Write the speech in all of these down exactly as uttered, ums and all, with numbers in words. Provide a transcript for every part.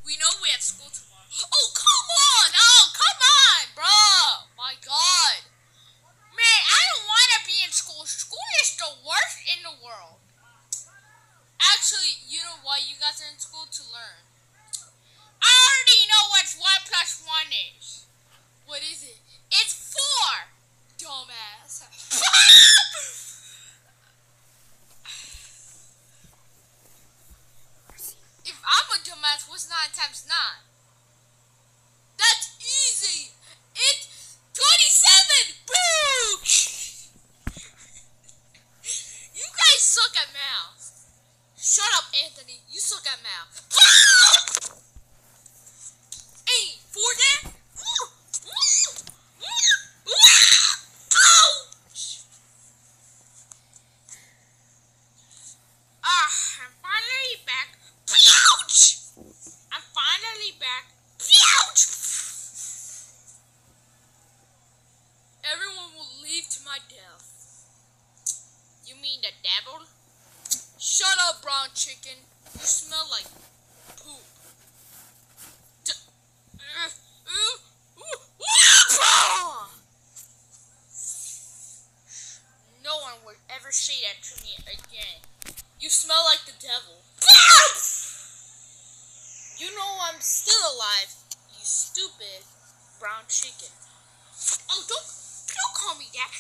We know we have school tomorrow. Oh, come on! Oh, come on, bro! My God. Man, I don't want to be in school. School is the worst in the world. Actually, you know why you guys are in school? To learn. I already know what one plus one is. What is it? It's four! Dumbass. If I'm a dumbass, what's nine times nine? That's easy. It's twenty-seven. Boom. You guys suck at math. Shut up, Anthony. You suck at math. Hey, for that? Ouch. Ah, I'm finally back. Ouch! I'm finally back. Ouch! Everyone will leave to my death. You mean the devil? Shut up, brown chicken. You smell like poop. D uh, uh, uh, no one will ever say that to me again. You smell like the devil. You know I'm still alive, you stupid brown chicken. Oh, don't, don't call me that.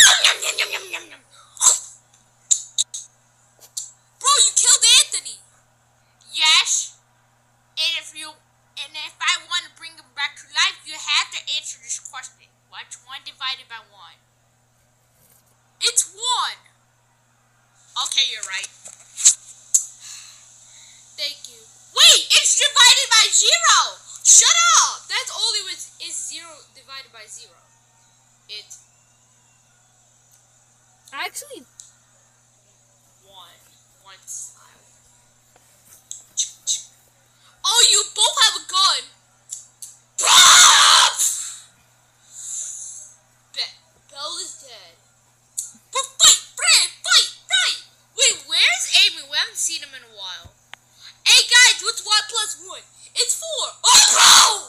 Bro, you killed Anthony. Yes. And if you, and if I want to bring him back to life, you have to answer this question. What's one divided by one? It's one. Okay, you're right. Thank you. Wait, it's divided by zero. Shut up. That's all it was. Is zero divided by zero. It. Actually, one. One style. Oh, you both have a gun. Bet Belle is dead. But fight, Fred, fight, fight. Wait, where's Amy? We haven't seen him in a while. Hey guys, what's one plus one? It's four. Oh, bro!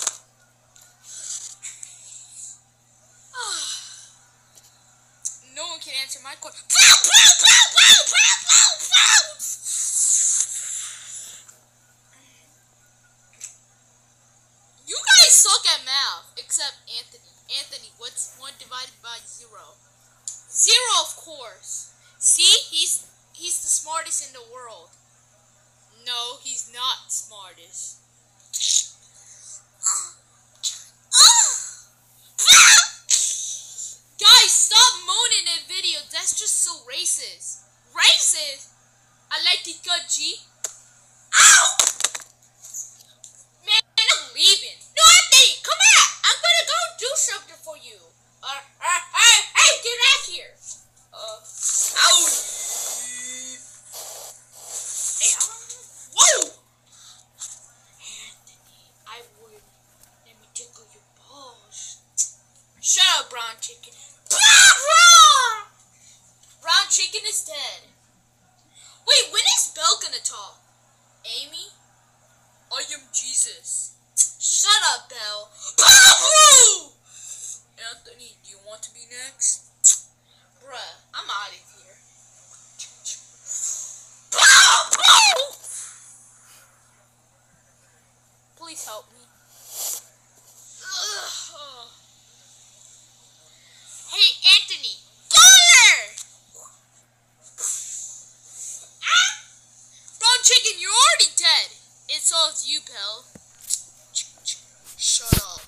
No one can answer my question. You guys suck at math, except Anthony. Anthony, what's one divided by zero? Zero, of course. See, he's he's the smartest in the world. No, he's not smartest. Guys, stop moaning in video. That's just so racist. Racist? I like the cut, G. Ow! Man, I'm leaving. No, Anthony, come back. I'm gonna go do something for you. Uh, uh, hey, hey, get out here. Uh, ow. Hey, I'm Whoa! Anthony, I would. Let me tickle your balls. Shut up, brown chicken. Brown chicken is dead. Wait, when is Belle gonna talk? Amy? I am Jesus. Shut up, Belle. Anthony, do you want to be next? Bruh, I'm out of here. Please help me. Ugh. Hey, Anthony. Fire! Ah! Brown chicken, you're already dead. It's all of you, Belle. Shut up.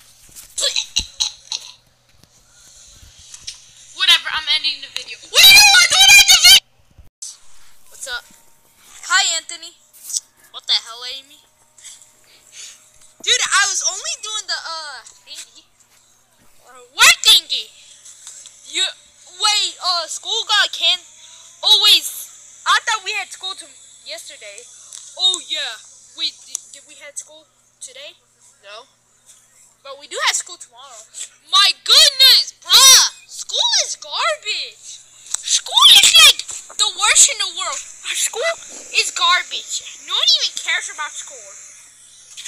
Whatever, I'm ending the video. Wait, no, I don't end the video! What's up? Hi, Anthony. What the hell, Amy? Dude, I was only doing the, uh, thingy. Uh, what thingy? You, wait, uh, school got can. Oh, wait, I thought we had school to yesterday. Oh, yeah. Wait, did, did we have school today? No. But we do have school tomorrow. My goodness, bruh. School is garbage. School is like the worst in the world. Our school is garbage. No one even cares about school.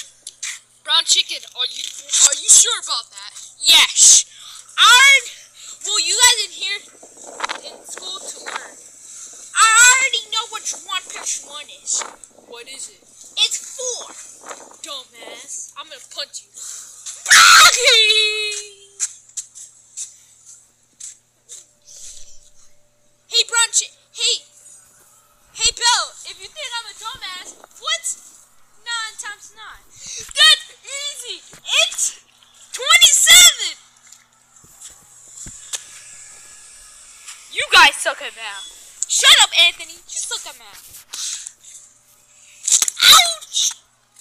Brown chicken, are you are you sure about that? Yes. I well, you guys in here in school to learn. I already know which one plus one is. What is it? It's four. Dumbass. I'm gonna punch you. Hey, Brown chicken. Hey. Hey, Bill. If you think I'm a dumbass, what's nine times nine? That's easy. It's twenty-seven. You guys suck at math. Shut up, Anthony. You suck at math. Ouch!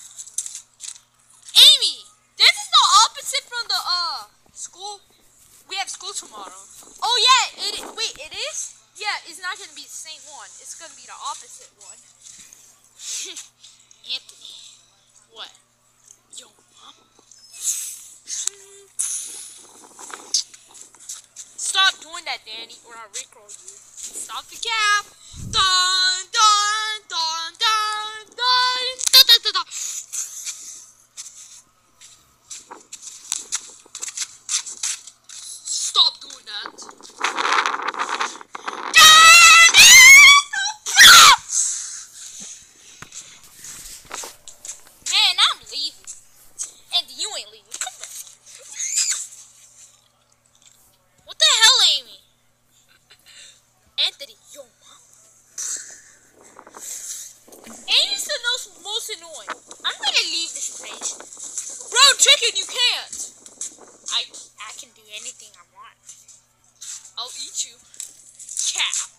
Amy, this is the opposite from the uh school. We have school tomorrow. Oh yeah, it wait, it is? Yeah, it's not gonna be the same one. It's gonna be the opposite one. Anthony, what? Yo, mom. Stop doing that, Danny, or I'll rickroll you. Stop the cap. Dun dun dun dun dun dun dun dun dun. Stop doing that. Man, I'm leaving. And you ain't leaving. Come back. What the hell, Amy? Anthony, yo, mom. Amy's the most, most annoying. I'm gonna leave this place. Brown chicken, you can't. I, I can do anything I want. I'll eat you. Cap.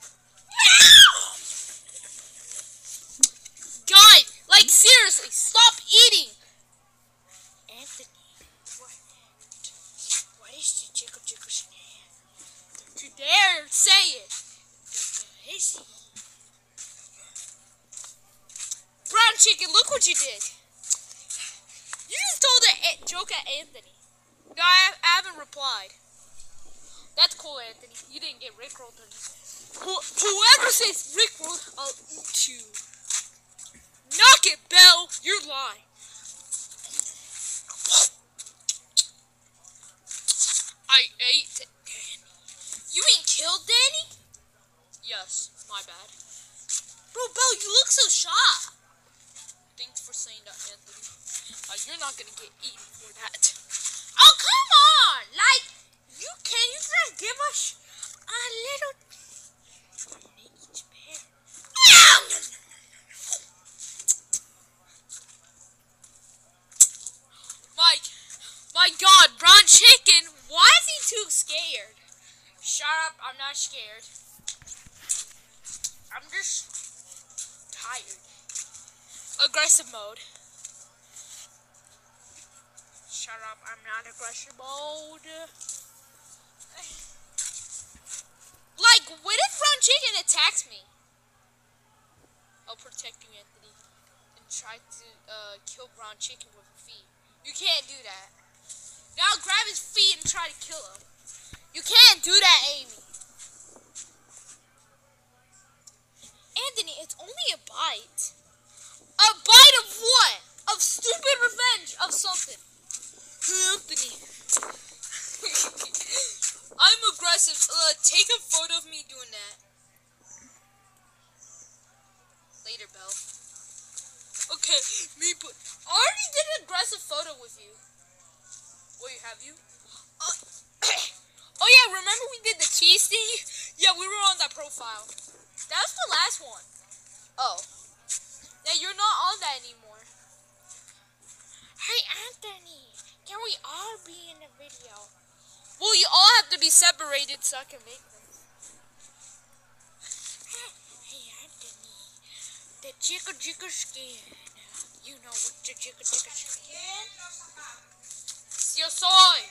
God, like seriously, stop eating. Anthony, what? What is the jiggle jiggle snack? Don't you dare say it. What is it? Brown chicken, look what you did. You just told a joke at Anthony. No, I, I haven't replied. That's cool, Anthony. You didn't get rickrolled or anything. Who, whoever says rickrolled, I'll eat you. Knock it, Belle. You're lying. I ate it, Danny. You ain't killed Danny? Yes, my bad. Bro, Belle, you look so shy. Thanks for saying that, Anthony. Uh, you're not gonna get eaten for that. Oh, come on! Like, you can you just give us a little each pair? My, my God, Brown chicken, why is he too scared? Shut up, I'm not scared. I'm just tired. Aggressive mode. Shut up, I'm not aggressive mode. Like, what if Brown chicken attacks me? I'll protect you, Anthony, and try to uh, kill Brown chicken with a feet. You can't do that. Now grab his feet and try to kill him. You can't do that, Amy. Anthony, it's only a bite. A bite of what? Of stupid revenge of something. Anthony. I'm aggressive. Uh, take a photo of me doing that. Later, Belle. Okay, me put. I already did an aggressive photo with you. Wait, have you? Uh, oh yeah, remember we did the cheese thing? Yeah, we were on that profile. That was the last one. Oh. Yeah, you're not on that anymore. Hey, Anthony, can we all be in the video? Well, you all have to be separated so I can make them. Hey, Anthony, the jiggle jiggle skin. You know what the jiggle jiggle skin? Yo soy.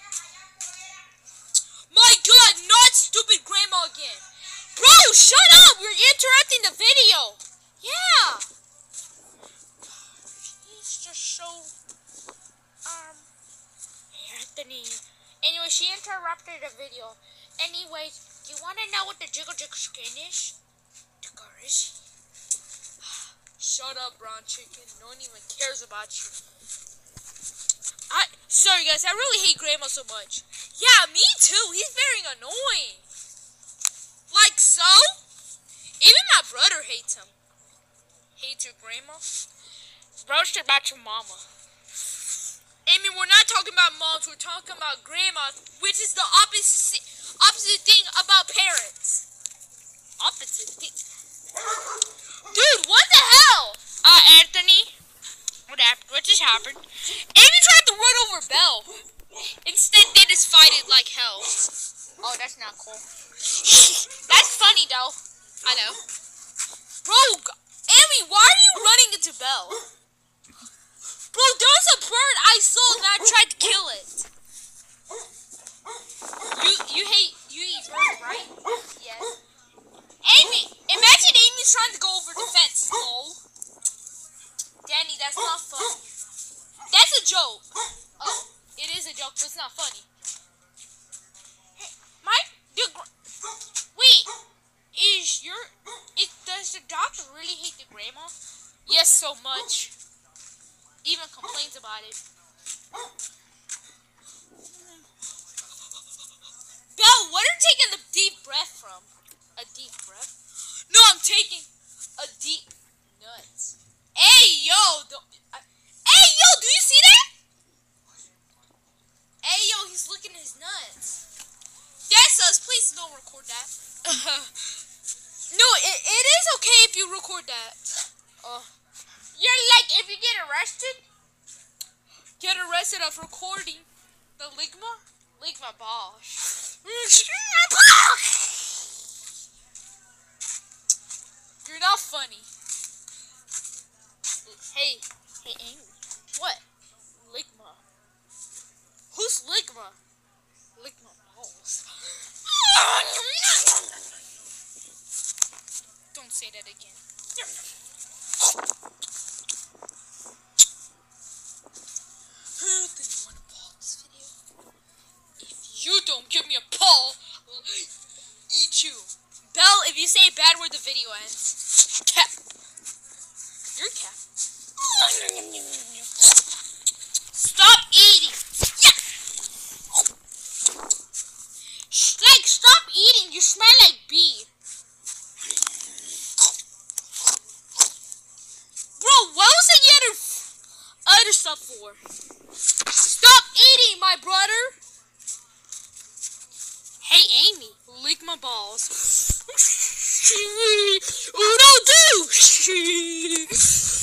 My God, not stupid grandma again. Bro, shut up! You're interrupting the video. Yeah. He's just so um Anthony. Anyway, she interrupted the video. Anyways, do you want to know what the jiggle jiggle skin is? Is Shut up, Brown chicken. No one even cares about you. I sorry guys, I really hate Grandma so much. Yeah, me too. He's very annoying. Like so? Even my brother hates him. Hates your grandma? Roast about your mama. Amy, we're not talking about moms, we're talking about grandmas, which is the opposite opposite thing about parents. Opposite thing. Dude, what the hell? Uh, Anthony. What happened? What just happened? Amy tried to run over Belle. Instead, they just fight it like hell. Oh, that's not cool. That's funny, though. I know. Bro, Amy, why are you running into Belle? Bro, there's a bird I saw and I tried to kill it. You you hate you eat birds, right? Yes. Amy, imagine Amy's trying to go over the fence. Lol. Danny, that's not funny. That's a joke. Oh, it is a joke, but it's not funny. Hey, my the wait, is your it does the doctor really hate the grandma? Yes, so much. Even complains about it. Belle, what are you taking a deep breath from? A deep breath? No, I'm taking a deep nuts. Hey, yo! Don't, I, hey, yo! Do you see that? Hey, yo! He's licking his nuts. Yes, us. Please don't record that. No, it, it is okay if you record that. Uh, you're like if you get arrested. Get arrested of recording the ligma? Ligma bosh. You're not funny. Hey, hey Amy. What? Ligma. Who's Ligma? Ligma balls. Don't say that again. You don't give me a paw, I'll eat you. Belle, if you say a bad word, the video ends. Cat. You're a cat. Stop eating. Yeah. Like, stop eating. You smell like bee. Bro, what was the other, other stuff for? Stop eating, my brother. Hey, Amy, lick my balls. Oh, no, dude!